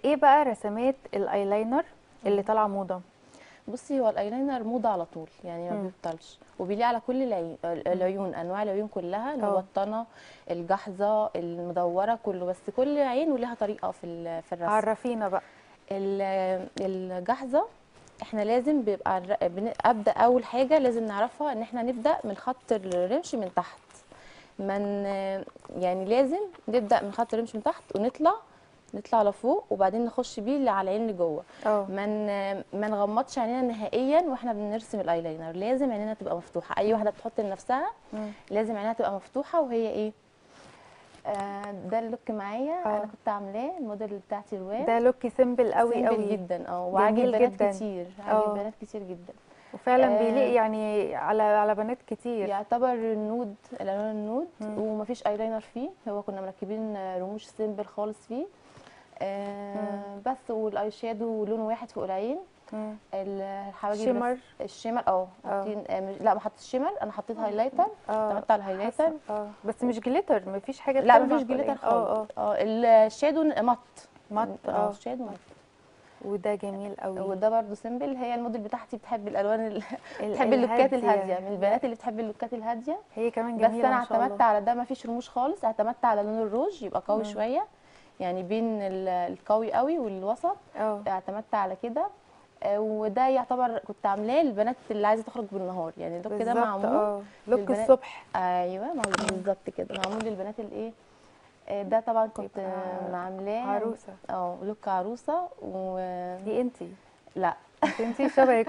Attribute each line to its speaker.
Speaker 1: ايه بقى رسمات الايلاينر اللي طالعه موضه؟
Speaker 2: بصي، هو الايلاينر موضه على طول، يعني ما
Speaker 1: مم.
Speaker 2: بيبطلش، وبيليق على كل
Speaker 1: مم.
Speaker 2: العيون، انواع العيون كلها،
Speaker 1: اه،
Speaker 2: المبطنه، الجحظه، المدوره، كله. بس كل عين وليها طريقه في الرسم.
Speaker 1: عرفينا بقى.
Speaker 2: الجحظه احنا لازم بيبقى ابدا اول حاجه لازم نعرفها ان احنا نبدا من خط الرمش من تحت. من يعني لازم نبدا من خط الرمش من تحت نطلع لفوق، وبعدين نخش بيه اللي على العين اللي جوه.
Speaker 1: اه.
Speaker 2: ما نغمضش عينينا نهائيا واحنا بنرسم الايلاينر، لازم عينينا تبقى مفتوحه. اي
Speaker 1: مم.
Speaker 2: واحده بتحط لنفسها
Speaker 1: مم.
Speaker 2: لازم عينيها تبقى مفتوحه، وهي ايه. ده اللوك معايا، انا
Speaker 1: اه،
Speaker 2: كنت عاملاه الموديل بتاعتي روان.
Speaker 1: ده لوك سيمبل قوي
Speaker 2: سيمبل
Speaker 1: قوي.
Speaker 2: جدا، وعاجب
Speaker 1: جميل
Speaker 2: بنات
Speaker 1: جدا.
Speaker 2: كتير، عاجب
Speaker 1: اه،
Speaker 2: بنات كتير جدا.
Speaker 1: وفعلا بيليق
Speaker 2: آه
Speaker 1: يعني على بنات كتير.
Speaker 2: يعتبر النود، الالوان النود،
Speaker 1: مم.
Speaker 2: ومفيش ايلاينر فيه، هو كنا مركبين رموش سيمبل خالص فيه.
Speaker 1: مم.
Speaker 2: بس والاي شادو لون واحد فوق العين.
Speaker 1: مم.
Speaker 2: الحواجب
Speaker 1: شيمر.
Speaker 2: الشيمر،
Speaker 1: اه.
Speaker 2: حاطين لا، ما حطيتش شيمر، انا حطيت هايلايتر.
Speaker 1: اه،
Speaker 2: اعتمدت على الهايلايتر.
Speaker 1: حاسه بس مش جليتر، مفيش حاجه
Speaker 2: لا،
Speaker 1: بتلمع
Speaker 2: مفيش
Speaker 1: فوق
Speaker 2: جليتر
Speaker 1: العين.
Speaker 2: خالص.
Speaker 1: اه. اه.
Speaker 2: الشادو مط.
Speaker 1: مط. اه.
Speaker 2: الشادو مط.
Speaker 1: وده جميل قوي.
Speaker 2: وده برضو سيمبل. هي الموديل بتاعتي بتحب الالوان بتحب اللوكات الهاديه،
Speaker 1: الهاديه.
Speaker 2: من
Speaker 1: لا،
Speaker 2: البنات اللي بتحب اللوكات الهاديه.
Speaker 1: هي كمان
Speaker 2: بس
Speaker 1: جميله
Speaker 2: انا
Speaker 1: ما شاء
Speaker 2: اعتمدت
Speaker 1: الله.
Speaker 2: على ده، مفيش رموش خالص، اعتمدت على لون الروج يبقى قوي
Speaker 1: مم.
Speaker 2: شويه، يعني بين القوي قوي والوسط.
Speaker 1: اه،
Speaker 2: اعتمدت على كده. وده يعتبر كنت عاملاه للبنات اللي عايزه تخرج بالنهار، يعني اللوك ده
Speaker 1: بالظبط.
Speaker 2: معمول
Speaker 1: اه، لوك
Speaker 2: للبنات.
Speaker 1: الصبح.
Speaker 2: ايوه،
Speaker 1: مم.
Speaker 2: بالظبط كده، معمول للبنات الايه. ده طبعا كنت
Speaker 1: يبقى
Speaker 2: عاملاه.
Speaker 1: عروسه.
Speaker 2: لوك عروسه
Speaker 1: دي انتي.
Speaker 2: لا.
Speaker 1: انتي شبهك والله
Speaker 2: لا،
Speaker 1: جدا.
Speaker 2: الموديل اللي معايا
Speaker 1: اه.
Speaker 2: اختي.
Speaker 1: اه، عشان كده شبهك.
Speaker 2: اه